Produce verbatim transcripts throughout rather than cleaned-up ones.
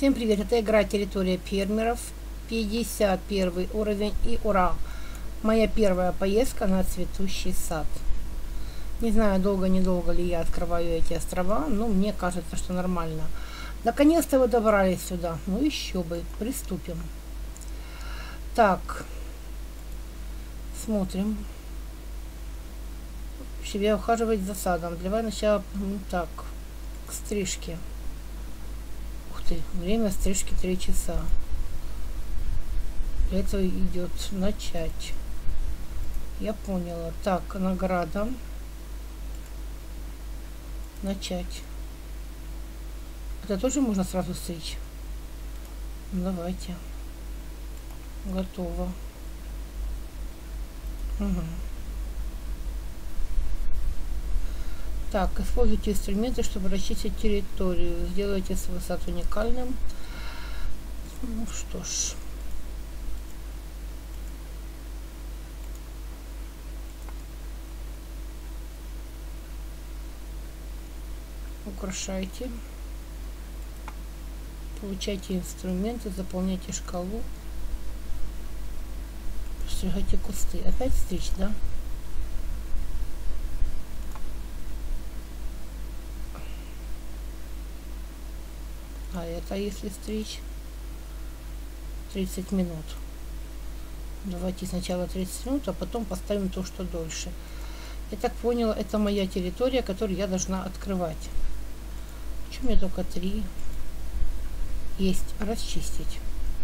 Всем привет, это игра «Территория фермеров», пятьдесят первый уровень, и ура! Моя первая поездка на цветущий сад. Не знаю, долго-недолго ли я открываю эти острова, но мне кажется, что нормально. Наконец-то вы добрались сюда. Ну еще бы, приступим. Так, смотрим. Себя ухаживать за садом. Давай сначала так, к стрижке. Ух ты, время стрижки три часа. Для этого идет начать. Я поняла. Так, награда. Начать. Это тоже можно сразу стричь? Давайте. Готово. Угу. Так, используйте инструменты, чтобы расчистить территорию. Сделайте свой сад уникальным. Ну что ж. Украшайте. Получайте инструменты, заполняйте шкалу. Стригайте кусты. Опять стричь, да? А это если стричь тридцать минут. Давайте сначала тридцать минут, а потом поставим то, что дольше. Я так поняла, это моя территория, которую я должна открывать. Почему мне только три? Есть. Расчистить.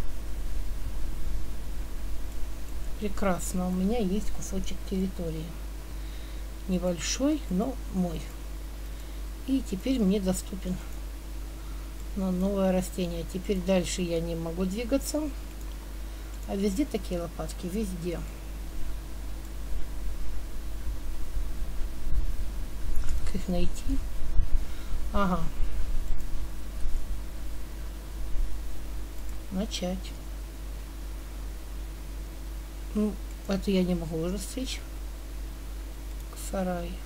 Прекрасно. У меня есть кусочек территории. Небольшой, но мой. И теперь мне доступен на новое растение. Теперь дальше я не могу двигаться. А везде такие лопатки. Везде. Как их найти? Ага. Начать. Ну, это я не могу уже стричь. Сарай.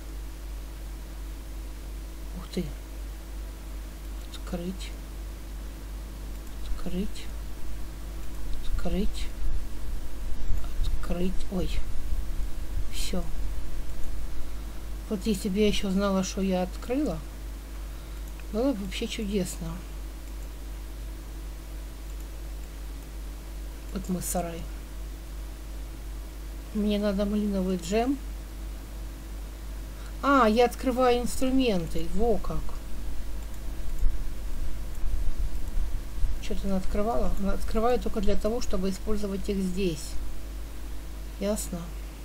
Ух ты. Открыть. Открыть. Открыть. Открыть. Ой. Все. Вот если бы я еще знала, что я открыла, было бы вообще чудесно. Вот мой сарай. Мне надо малиновый джем. А, я открываю инструменты. Во как. Что-то она открывала? Она открываю только для того, чтобы использовать их здесь. Ясно.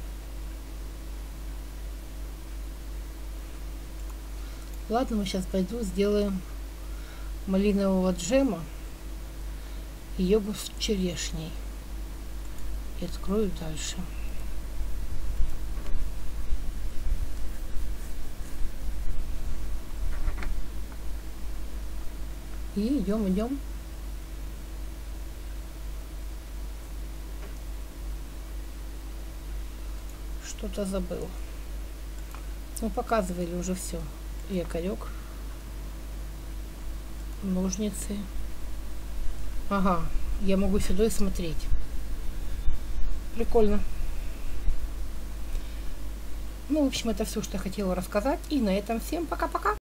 Ладно, мы сейчас пойду сделаем малинового джема и йогурт с черешней. И открою дальше. И идем, идем. Что-то забыл. Ну, показывали уже все. Якорек. Ножницы. Ага. Я могу сюда и смотреть. Прикольно. Ну, в общем, это все, что я хотела рассказать. И на этом всем пока-пока.